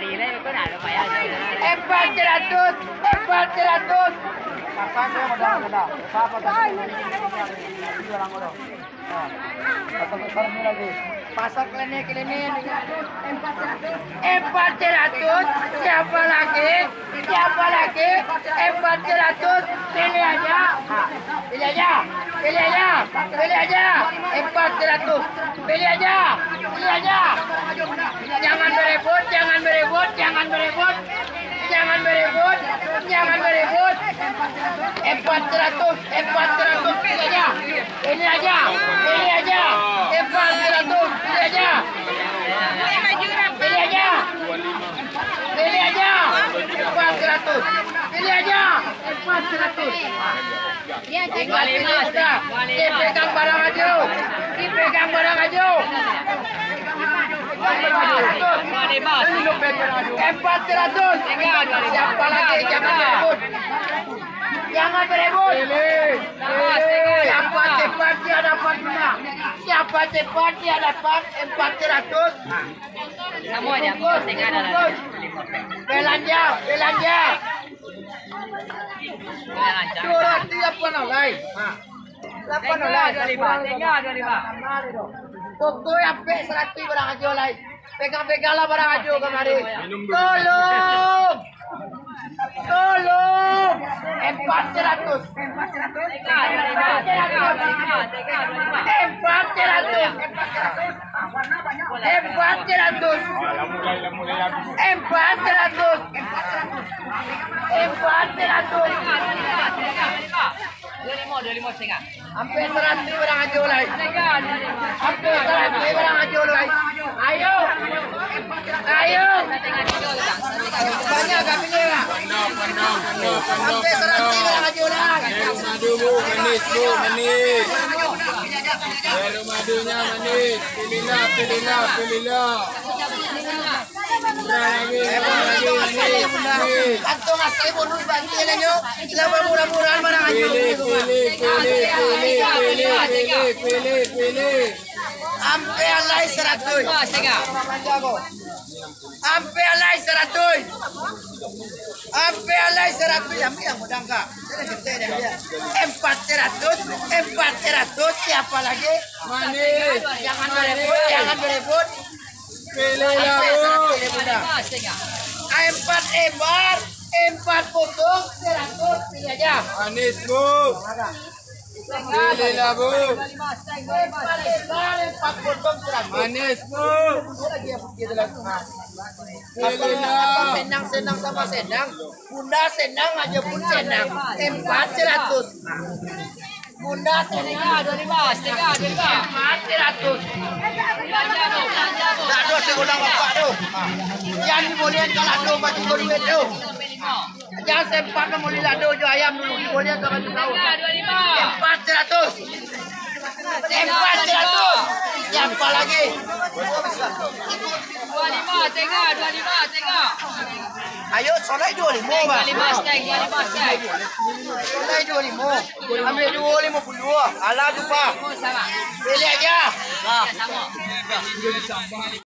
400. 400. Pasar klinik 400. Siapa lagi? 400. Pilih aja. 400. Pilih aja. Jangan berebut. 400. Pilih aja. 400. Tinggal ini sudah. Dipegang barang aja. 400. Siapa lagi? Jangan berebut. Siapa cepat dia dapat menang. 400. Semuanya Belanja. Curhat 8 Pokoknya sampai 100 barang aja oleh. Pegang-peganglah barang aja kemari. Tolong. 400. 25 setengah. Sampai 100 barang aja oleh. Ayo. Banyak kami ni. Sampai 100 barang aja oleh. Madu bu, manis bu, manis. Madunya manis. Pilihlah. Kantong asal bonus bagi lagi. Lama murah-murahan barang aja. Pilih. Sampai alai 100. Sampai alai 100. Yang mudah enggak? 400. Siapa lagi? Manis. Jangan berebut. Pilihlah bu. 4 embar, 4 potong, 100. Pilih aja. Manis bu. Pilihlah bu. 4 embar, 4 potong, 100. Manis bu. Pilihlah. Senang sama senang. Bunda senang aja pun senang. 400. Bunda senang. 400. Lado segulang bapak tu. Jangan boleh kalau lado baju duit tu. Jangan sempat mau lado jo ayam dulu. Boleh kalau baju tahu. 400. Siapa lagi? 25 tengah. Ayo solai 25 bang. 25 steng. Solai 25. Ambil 252. Alah tu pak. Sama. Pilih aja. Sama.